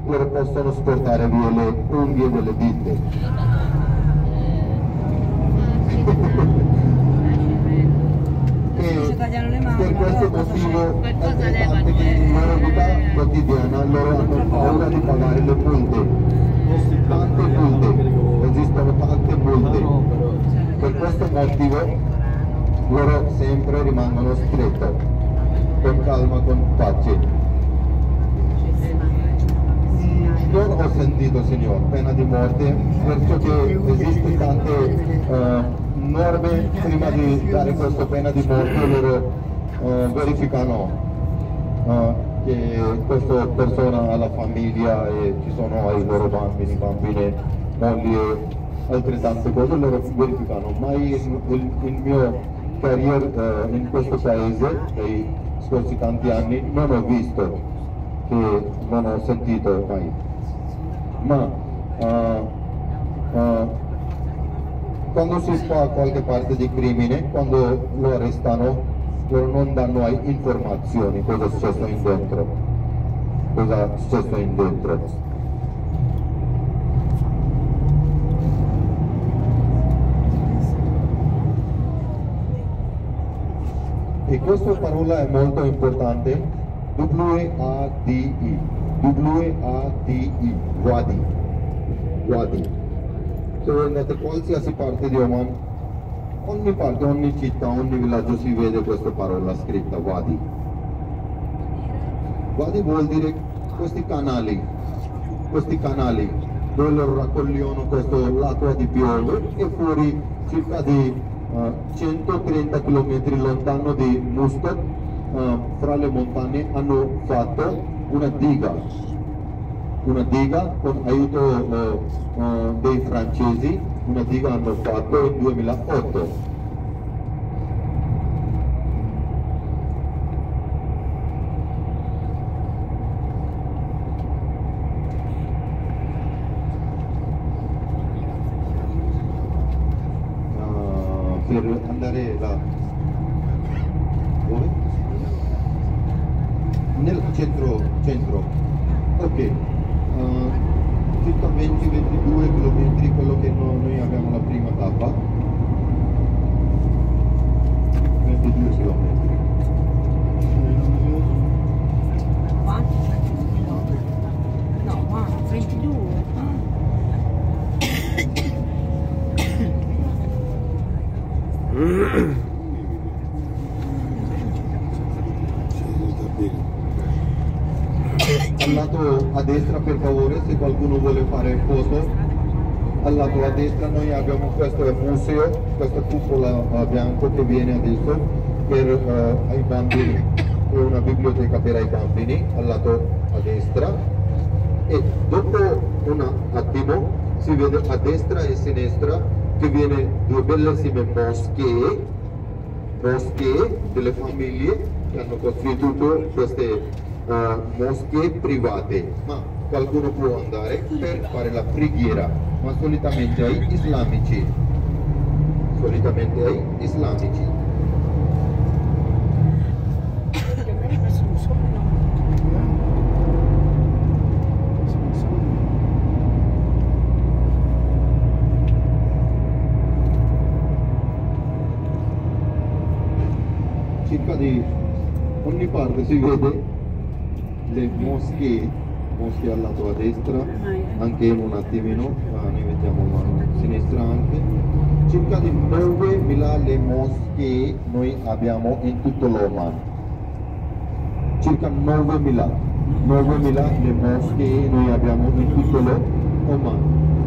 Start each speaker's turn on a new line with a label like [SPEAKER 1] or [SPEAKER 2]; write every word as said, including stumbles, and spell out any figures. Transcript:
[SPEAKER 1] loro possono sportare via le unghie delle dita. E per questo motivo altrettanto che in loro vita quotidiana loro hanno paura di pagare le multe, tante multe, esistono tante multe. Per questo motivo loro sempre rimangono stretti, con calma, con pace. Non ho sentito, Signore, pena di morte, perciò che esiste tante uh, norme prima di dare questa pena di morte, loro uh, verificano uh, che questa persona ha la famiglia e ci sono i loro bambini, bambine, mogli e altre tante cose, loro verificano. Ma il, il, il mio carriera uh, in questo paese, nei scorsi tanti anni, non ho visto, che non ho sentito mai. Ma uh, uh, quando si fa qualche parte di crimine, quando lo arrestano, loro non danno informazioni cosa è successo in dentro, cosa è successo in dentro. E questa parola è molto importante, W A D I. W A D I, Wadi, Wadi. Se andate qualsiasi parte di Oman, ogni parte, ogni città, ogni villaggio si vede questa parola scritta, Wadi. Wadi vuol dire questi canali, questi canali dove loro raccogliono questo, l'acqua di piove e fuori circa di uh, centotrenta chilometri lontano di Muscat, uh, fra le montagne, hanno fatto una diga, una diga con aiuto uh, uh, dei francesi, una diga hanno fatto nel duemilaotto. Uh, per andare là, dove? Nel centro, centro, ok, uh, circa venti ventidue chilometri, quello che no, noi abbiamo la prima tappa, ventidue chilometri.
[SPEAKER 2] No, ma ventidue.
[SPEAKER 1] Al lato a destra, per favore, se qualcuno vuole fare foto, al lato a destra noi abbiamo questo museo, questa cupola uh, bianco che viene adesso per uh, i bambini, è una biblioteca per i bambini al lato a destra, e dopo un attimo si vede a destra e a sinistra che viene due bellissime moschee, moschee delle famiglie che hanno costruito queste Uh, moschee private, ma qualcuno può andare per fare la preghiera, ma solitamente ai islamici, solitamente ai islamici. Circa di ogni parte si vede le moschee, moschee al lato a destra, anche un attimino, ah, noi mettiamo mano a sinistra anche. Circa di novemila le moschee noi abbiamo in tutto l'Oman. Circa novemila, novemila le moschee noi abbiamo in tutto l'Oman.